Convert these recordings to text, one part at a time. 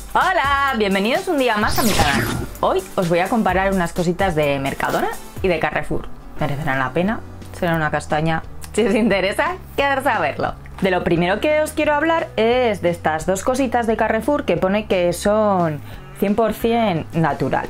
Hola, bienvenidos un día más a mi canal. Hoy os voy a comparar unas cositas de Mercadona y de Carrefour. ¿Merecerán la pena? ¿Será una castaña? Si os interesa, quedaros a verlo. De lo primero que os quiero hablar es de estas dos cositas de Carrefour que pone que son 100% natural.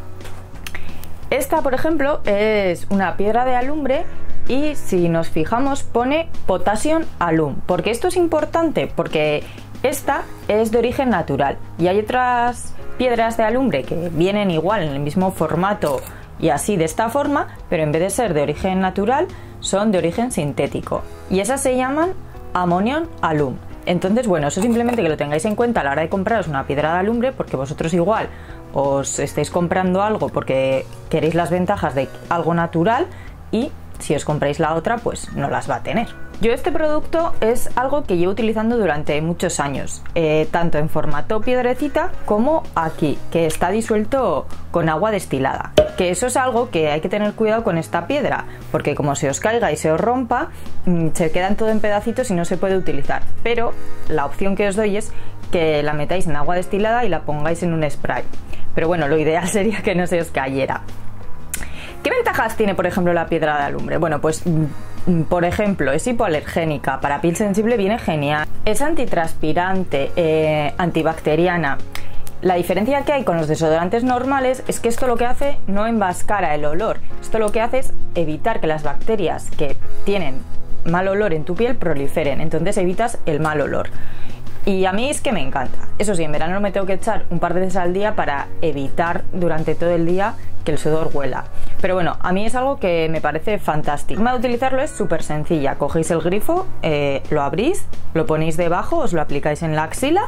Esta, por ejemplo, es una piedra de alumbre y si nos fijamos pone Potassium Alum. ¿Por qué esto es importante? Porque esta es de origen natural y hay otras piedras de alumbre que vienen igual en el mismo formato y así de esta forma, pero en vez de ser de origen natural son de origen sintético y esas se llaman Ammonium Alum. Entonces, bueno, eso simplemente que lo tengáis en cuenta a la hora de compraros una piedra de alumbre, porque vosotros igual os estáis comprando algo porque queréis las ventajas de algo natural y si os compráis la otra pues no las va a tener. Yo este producto es algo que llevo utilizando durante muchos años, tanto en formato piedrecita como aquí, que está disuelto con agua destilada. Que eso es algo que hay que tener cuidado con esta piedra, porque como se os caiga y se os rompa, se quedan todo en pedacitos y no se puede utilizar. Pero la opción que os doy es que la metáis en agua destilada y la pongáis en un spray. Pero bueno, lo ideal sería que no se os cayera. ¿Qué ventajas tiene, por ejemplo, la piedra de alumbre? Bueno, pues por ejemplo, es hipoalergénica, para piel sensible viene genial, es antitranspirante, antibacteriana. La diferencia que hay con los desodorantes normales es que esto lo que hace no enmascara el olor, esto lo que hace es evitar que las bacterias que tienen mal olor en tu piel proliferen, entonces evitas el mal olor. Y a mí es que me encanta. Eso sí, en verano me tengo que echar un par de veces al día para evitar durante todo el día que el sudor huela. Pero bueno, a mí es algo que me parece fantástico. La forma de utilizarlo es súper sencilla. Cogéis el grifo, lo abrís, lo ponéis debajo, os lo aplicáis en la axila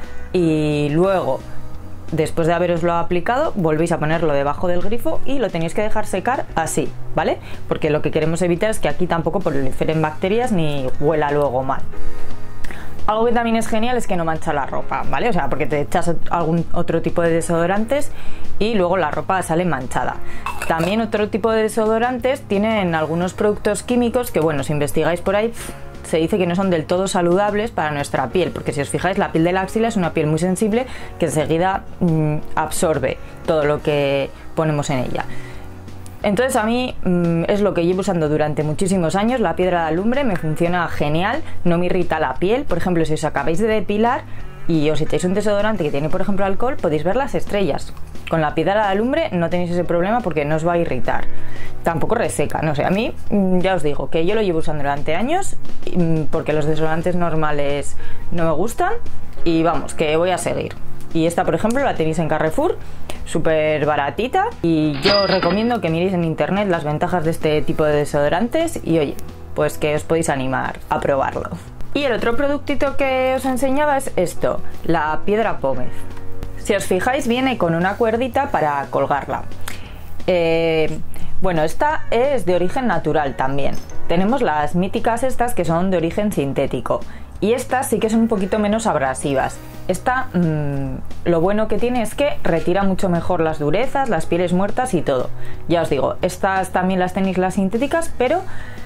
y luego, después de haberoslo aplicado, volvéis a ponerlo debajo del grifo y lo tenéis que dejar secar así, ¿vale? Porque lo que queremos evitar es que aquí tampoco proliferen bacterias ni huela luego mal. Algo que también es genial es que no mancha la ropa, ¿vale? O sea, porque te echas algún otro tipo de desodorantes y luego la ropa sale manchada. También otro tipo de desodorantes tienen algunos productos químicos que, bueno, si investigáis por ahí, se dice que no son del todo saludables para nuestra piel, porque si os fijáis, la piel de la axila es una piel muy sensible que enseguida absorbe todo lo que ponemos en ella. Entonces a mí es lo que llevo usando durante muchísimos años, la piedra de alumbre me funciona genial, no me irrita la piel. Por ejemplo, si os acabáis de depilar y os echáis un desodorante que tiene, por ejemplo, alcohol, podéis ver las estrellas. Con la piedra de alumbre no tenéis ese problema porque no os va a irritar. Tampoco reseca, no sé, a mí ya os digo que yo lo llevo usando durante años porque los desodorantes normales no me gustan y vamos, que voy a seguir. Y esta, por ejemplo, la tenéis en Carrefour, súper baratita y yo os recomiendo que miréis en internet las ventajas de este tipo de desodorantes y oye, pues que os podéis animar a probarlo. Y el otro productito que os enseñaba es esto, la piedra pómez. Si os fijáis viene con una cuerdita para colgarla. Bueno, esta es de origen natural también. Tenemos las míticas estas que son de origen sintético. Y estas sí que son un poquito menos abrasivas. Esta, lo bueno que tiene es que retira mucho mejor las durezas, las pieles muertas y todo. Ya os digo, estas también las tenéis las sintéticas, pero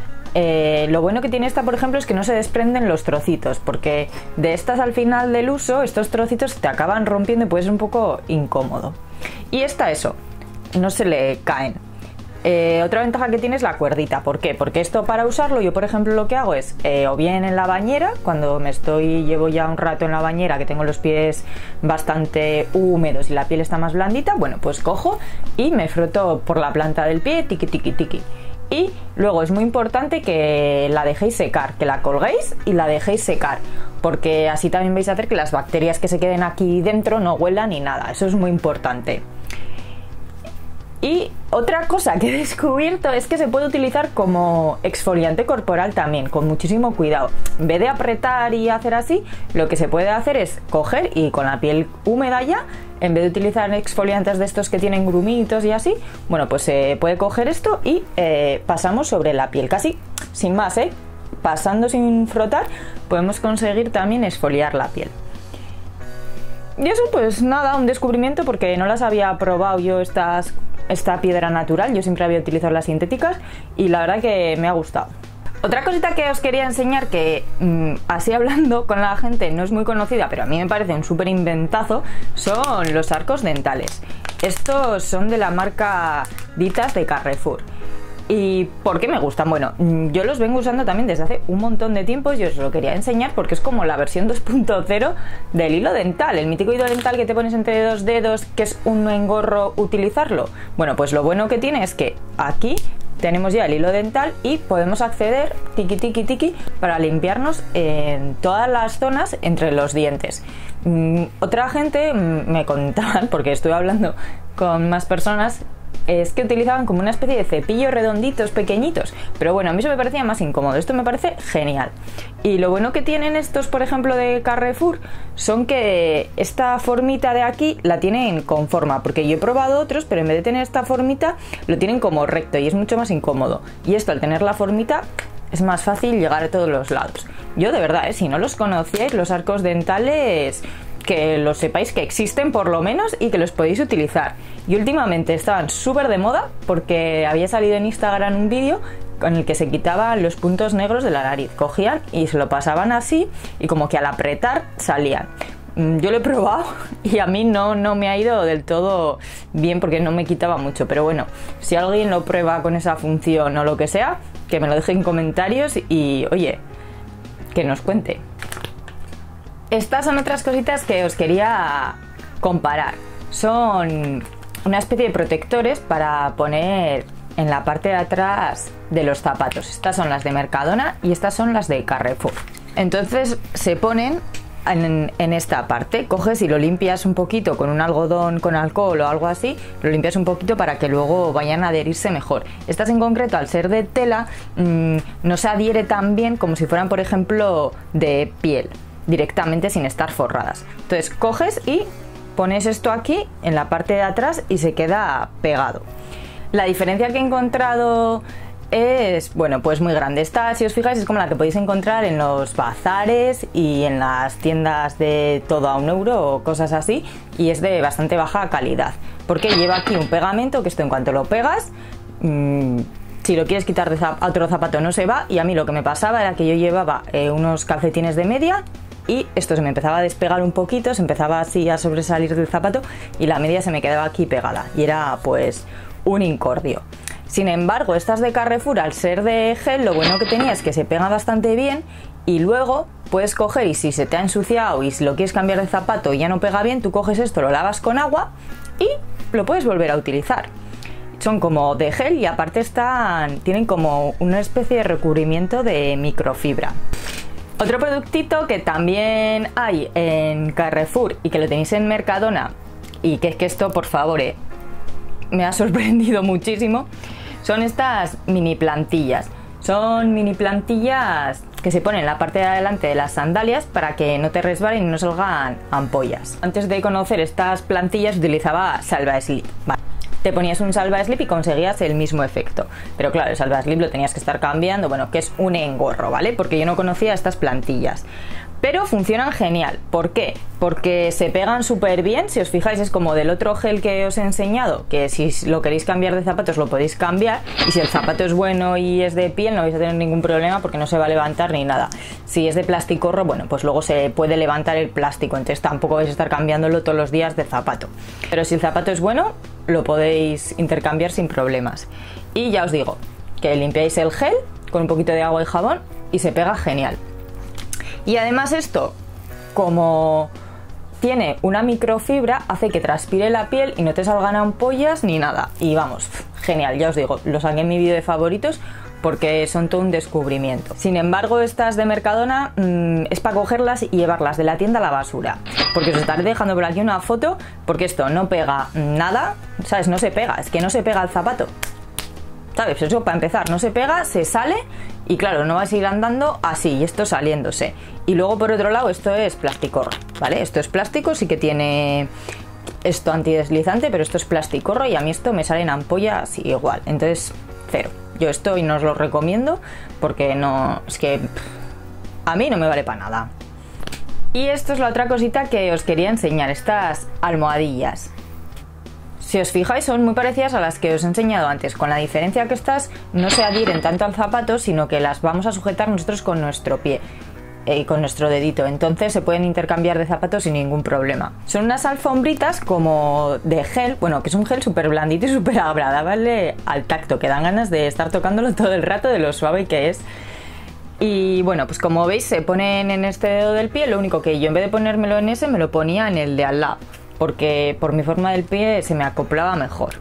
lo bueno que tiene esta, por ejemplo, es que no se desprenden los trocitos, porque de estas al final del uso, estos trocitos te acaban rompiendo y puede ser un poco incómodo. Y esta, eso, no se le caen. Otra ventaja que tiene es la cuerdita. ¿Por qué? Porque esto para usarlo yo, por ejemplo, lo que hago es o bien en la bañera, cuando llevo ya un rato en la bañera que tengo los pies bastante húmedos y la piel está más blandita, bueno, pues cojo y me froto por la planta del pie, tiqui tiqui tiqui. Y luego es muy importante que la dejéis secar, que la colguéis y la dejéis secar, porque así también vais a hacer que las bacterias que se queden aquí dentro no huelan ni nada, eso es muy importante. Y otra cosa que he descubierto es que se puede utilizar como exfoliante corporal también, con muchísimo cuidado. En vez de apretar y hacer así, lo que se puede hacer es coger y con la piel húmeda ya, en vez de utilizar exfoliantes de estos que tienen grumitos y así, bueno, pues se puede coger esto y pasamos sobre la piel, casi sin más, pasando sin frotar, podemos conseguir también exfoliar la piel. Y eso, pues nada, un descubrimiento porque no las había probado yo esta piedra natural, yo siempre había utilizado las sintéticas y la verdad que me ha gustado. Otra cosita que os quería enseñar que así hablando con la gente no es muy conocida, pero a mí me parece un súper inventazo, son los arcos dentales. Estos son de la marca Ditas de Carrefour. ¿Y por qué me gustan? Bueno, yo los vengo usando también desde hace un montón de tiempo y os lo quería enseñar porque es como la versión 2.0 del hilo dental, el mítico hilo dental que te pones entre dos dedos, que es un engorro utilizarlo. Bueno, pues lo bueno que tiene es que aquí tenemos ya el hilo dental y podemos acceder tiki tiki tiki para limpiarnos en todas las zonas entre los dientes. Otra gente me contaban, porque estuve hablando con más personas, es que utilizaban como una especie de cepillo redonditos, pequeñitos, pero bueno, a mí eso me parecía más incómodo. Esto me parece genial. Y lo bueno que tienen estos, por ejemplo, de Carrefour, son que esta formita de aquí la tienen con forma, porque yo he probado otros, pero en vez de tener esta formita, lo tienen como recto y es mucho más incómodo. Y esto, al tener la formita, es más fácil llegar a todos los lados. Yo de verdad, si no los conocíais, los arcos dentales, que los sepáis que existen por lo menos y que los podéis utilizar. Y últimamente estaban súper de moda porque había salido en Instagram un vídeo con el que se quitaban los puntos negros de la nariz. Cogían y se lo pasaban así y como que al apretar salían. Yo lo he probado y a mí no me ha ido del todo bien porque no me quitaba mucho, pero bueno, si alguien lo prueba con esa función o lo que sea, que me lo deje en comentarios y oye, que nos cuente. Estas son otras cositas que os quería comparar. Son una especie de protectores para poner en la parte de atrás de los zapatos. Estas son las de Mercadona y estas son las de Carrefour. Entonces se ponen en esta parte, coges y lo limpias un poquito con un algodón con alcohol o algo así, lo limpias un poquito para que luego vayan a adherirse mejor. Estas en concreto, al ser de tela, no se adhiere tan bien como si fueran, por ejemplo, de piel, directamente sin estar forradas. Entonces coges y pones esto aquí en la parte de atrás y se queda pegado. La diferencia que he encontrado es, bueno, pues muy grande. Esta, si os fijáis, es como la que podéis encontrar en los bazares y en las tiendas de todo a €1 o cosas así, y es de bastante baja calidad porque lleva aquí un pegamento que esto en cuanto lo pegas, si lo quieres quitar de otro zapato no se va. Y a mí lo que me pasaba era que yo llevaba unos calcetines de media y esto se me empezaba a despegar un poquito, se empezaba así a sobresalir del zapato y la media se me quedaba aquí pegada y era pues un incordio. Sin embargo, estas de Carrefour, al ser de gel, lo bueno que tenía es que se pega bastante bien y luego puedes coger y si se te ha ensuciado y si lo quieres cambiar de zapato y ya no pega bien, tú coges esto, lo lavas con agua y lo puedes volver a utilizar. Son como de gel y aparte tienen como una especie de recubrimiento de microfibra. Otro productito que también hay en Carrefour y que lo tenéis en Mercadona y que es que esto, por favor, me ha sorprendido muchísimo, son estas mini plantillas. Son mini plantillas que se ponen en la parte de adelante de las sandalias para que no te resbalen y no salgan ampollas. Antes de conocer estas plantillas utilizaba Salva Slip. Vale. Te ponías un Salva Slip y conseguías el mismo efecto, pero claro, el Salva Slip lo tenías que estar cambiando, bueno, que es un engorro, ¿vale? Porque yo no conocía estas plantillas. Pero funcionan genial. ¿Por qué? Porque se pegan súper bien. Si os fijáis, es como del otro gel que os he enseñado, que si lo queréis cambiar de zapatos lo podéis cambiar, y si el zapato es bueno y es de piel no vais a tener ningún problema porque no se va a levantar ni nada. Si es de plasticorro, bueno, pues luego se puede levantar el plástico, entonces tampoco vais a estar cambiándolo todos los días de zapato. Pero si el zapato es bueno, lo podéis intercambiar sin problemas. Y ya os digo, que limpiáis el gel con un poquito de agua y jabón y se pega genial. Y además esto, como tiene una microfibra, hace que transpire la piel y no te salgan ampollas ni nada. Y vamos, genial, ya os digo, lo saqué en mi vídeo de favoritos porque son todo un descubrimiento. Sin embargo, estas de Mercadona es para cogerlas y llevarlas de la tienda a la basura. Porque os estaré dejando por aquí una foto, porque esto no pega nada, ¿sabes? No se pega, es que no se pega el zapato. ¿Sabes? Eso para empezar, no se pega, se sale y claro, no vas a ir andando así y esto saliéndose. Y luego por otro lado esto es plasticorro, ¿vale? Esto es plástico, sí que tiene esto antideslizante, pero esto es plasticorro y a mí esto me salen ampollas igual. Entonces, cero. Yo esto y no os lo recomiendo porque no, es que a mí no me vale para nada. Y esto es la otra cosita que os quería enseñar, estas almohadillas. Si os fijáis, son muy parecidas a las que os he enseñado antes, con la diferencia que estas no se adhieren tanto al zapato, sino que las vamos a sujetar nosotros con nuestro pie y con nuestro dedito, entonces se pueden intercambiar de zapatos sin ningún problema. Son unas alfombritas como de gel, bueno, que es un gel súper blandito y súper agradable al tacto, que dan ganas de estar tocándolo todo el rato de lo suave que es. Y bueno, pues como veis se ponen en este dedo del pie, lo único que yo en vez de ponérmelo en ese me lo ponía en el de al lado, porque por mi forma del pie se me acoplaba mejor.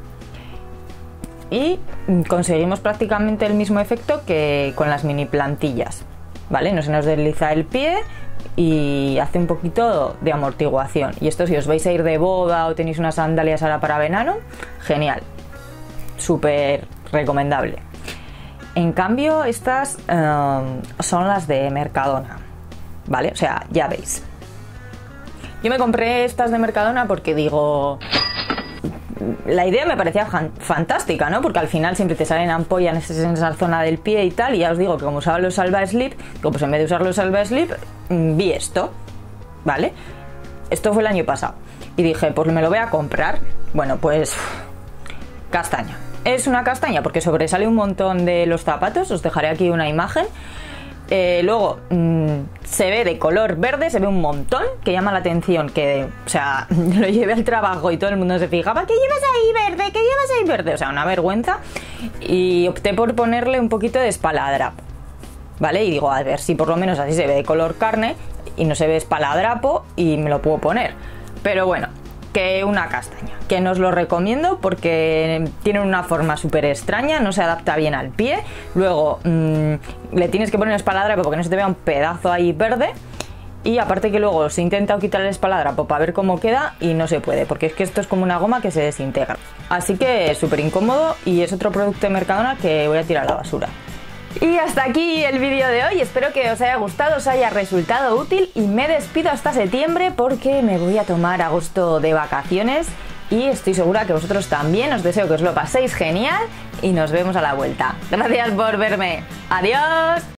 Y conseguimos prácticamente el mismo efecto que con las mini plantillas, ¿vale? No se nos desliza el pie y hace un poquito de amortiguación. Y esto si os vais a ir de boda o tenéis unas sandalias ahora para verano, genial, súper recomendable. En cambio estas son las de Mercadona, ¿vale? O sea, ya veis. Yo me compré estas de Mercadona porque digo, la idea me parecía fantástica, ¿no? Porque al final siempre te salen ampollas en esa zona del pie y tal, y ya os digo que como usaba los Salva Slip, digo, pues en vez de usar los Salva Slip, vi esto, ¿vale? Esto fue el año pasado y dije, pues me lo voy a comprar. Bueno, pues castaña. Es una castaña porque sobresale un montón de los zapatos, os dejaré aquí una imagen. Luego se ve de color verde, se ve un montón, que llama la atención, que, o sea, lo llevé al trabajo y todo el mundo se fijaba, ¿qué llevas ahí verde? ¿Qué llevas ahí verde? O sea, una vergüenza. Y opté por ponerle un poquito de espaladrapo, ¿vale? Y digo, a ver si por lo menos así se ve de color carne y no se ve espaladrapo y me lo puedo poner. Pero bueno, que una castaña, que no os lo recomiendo porque tiene una forma súper extraña, no se adapta bien al pie. Luego le tienes que poner espaladrapo porque no se te vea un pedazo ahí verde. Y aparte que luego se intenta quitar el espaladrapo para ver cómo queda y no se puede, porque es que esto es como una goma que se desintegra. Así que súper incómodo y es otro producto de Mercadona que voy a tirar a la basura. Y hasta aquí el vídeo de hoy, espero que os haya gustado, os haya resultado útil y me despido hasta septiembre porque me voy a tomar agosto de vacaciones y estoy segura que vosotros también. Os deseo que os lo paséis genial y nos vemos a la vuelta. Gracias por verme. ¡Adiós!